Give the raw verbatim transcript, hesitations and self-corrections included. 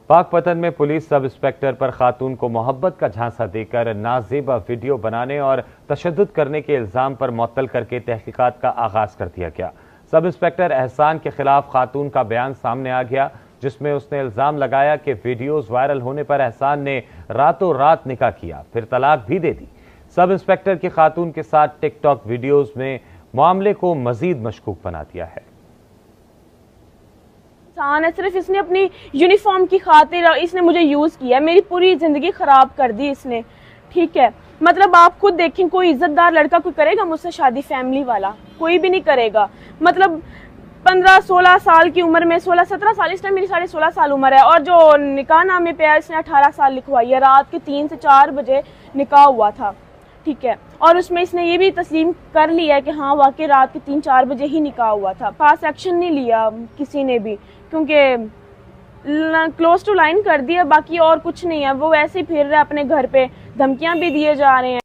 पाकपतन में police sub inspector पर खातून को मोहब्बत का झांसा देकर नाजेबा वीडियो बनाने और तशद्दुद करने के इल्जाम पर मुअत्तल करके तहकीकात का आगाज कर दिया गया। सब इंस्पेक्टर एहसान के खिलाफ खातून का बयान सामने आ गया, जिसमें उसने इल्जाम लगाया कि वीडियोज वायरल होने पर एहसान ने रातों रात निकाह किया, फिर तलाक भी दे दी। सब इंस्पेक्टर की खातून के साथ टिकटॉक वीडियोज में मामले को मजीद मशकूक बना दिया है। है सिर्फ इसने अपनी यूनिफॉर्म की खातिर इसने मुझे यूज किया, मेरी पूरी जिंदगी खराब कर दी इसने। ठीक है, मतलब आप खुद देखें, कोई इज्जतदार लड़का कोई करेगा मुझसे शादी? फैमिली वाला कोई भी नहीं करेगा। मतलब पंद्रह सोलह साल की उम्र में, सोलह सत्रह साल, इस टाइम मेरी साढ़े सोलह साल उम्र है, और जो निकाह नामे पे है इसने अठारह साल लिखवाई है। रात के तीन से चार बजे निकाह हुआ था। ठीक है, और उसमें इसने ये भी तस्लीम कर लिया है कि हाँ वाकई रात के तीन चार बजे ही निकाह हुआ था। खास एक्शन नहीं लिया किसी ने भी, क्योंकि क्लोज टू लाइन कर दिया, बाकी और कुछ नहीं है। वो वैसे ही फिर रहा है अपने घर पे, धमकियां भी दिए जा रहे हैं।